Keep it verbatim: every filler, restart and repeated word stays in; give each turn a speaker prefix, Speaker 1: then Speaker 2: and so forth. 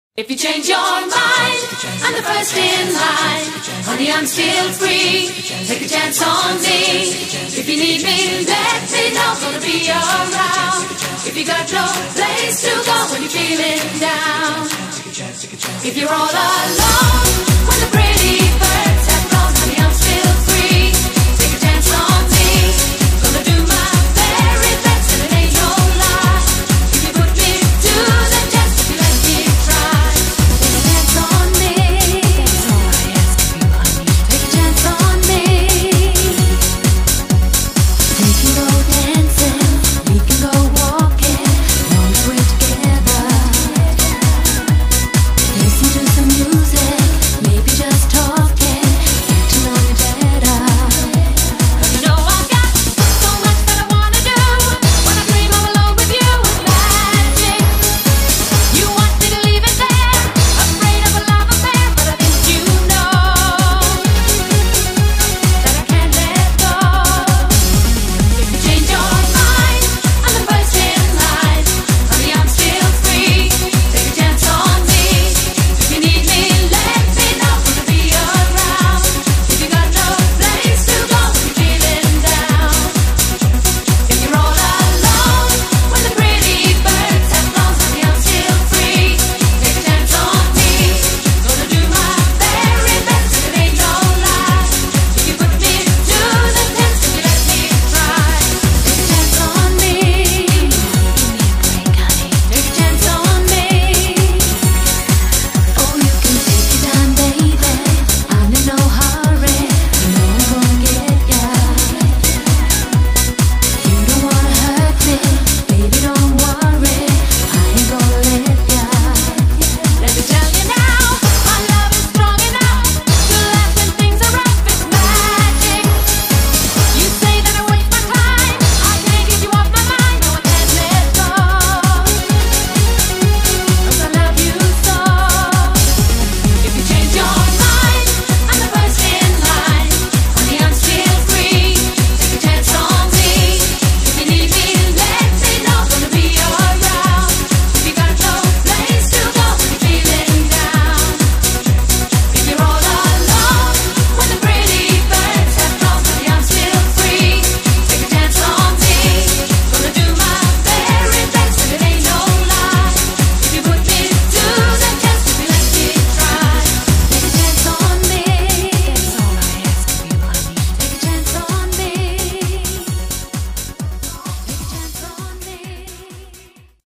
Speaker 1: If you change your mind, I'm the first in line. Honey, I'm still free. Take a chance on me. If you need me, let me know. Gonna be around. If you got no place to go when you're feeling down. If you're all alone.